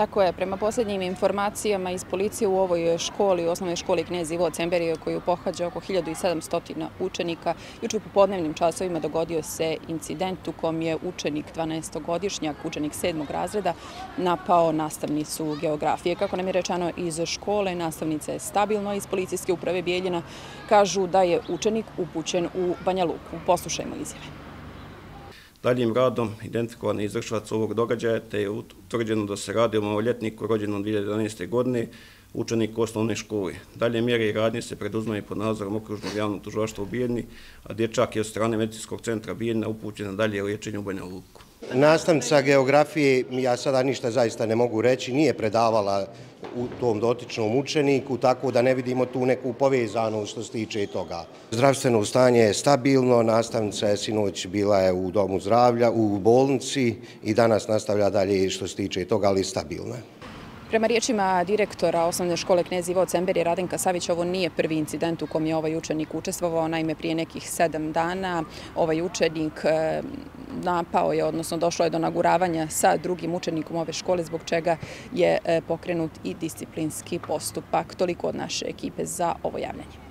Tako je, prema posljednjim informacijama iz policije u ovoj školi, u osnovnoj školi Knez Ivo Cemberije, koju pohađa oko 1700 učenika, juče u popodnevnim časovima dogodio se incident u kom je učenik 12-godišnjak, učenik 7. razreda, napao nastavnicu geografije. Kako nam je rečeno iz škole, nastavnica je stabilno. Iz policijske uprave Bijeljina kažu da je učenik upućen u Banja Luku. Poslušajmo izjave. Daljim radom identifikovan je izvršilac ovog događaja, te je utvrđeno da se radi o maloljetniku rođenom 2011. godine, učenik osnovne škole. Dalje mjere i radnje se preduzimaju pod nadzorom Okružnog javnog tužilaštva u Bijeljini, a dječak je od strane medicinskog centra Bijeljina upućen na dalje liječenje u Banja Luku. Nastavnica geografije, ja sada ništa zaista ne mogu reći, nije predavala u tom dotičnom učeniku, tako da ne vidimo tu neku povezanost što se tiče toga. Zdravstveno stanje je stabilno, nastavnica je sinoć bila je u domu zdravlja, u bolnici i danas nastavlja dalje što se tiče toga, ali stabilna. Prema riječima direktora osnovne škole Knez Ivo Cemberije Radenka Savića, ovo nije prvi incident u kom je ovaj učenik učestvovao. Naime, prije nekih 7 dana ovaj učenik napao je, odnosno došlo je do naguravanja sa drugim učenikom ove škole, zbog čega je pokrenut i disciplinski postupak. Toliko od naše ekipe za ovo javljanje.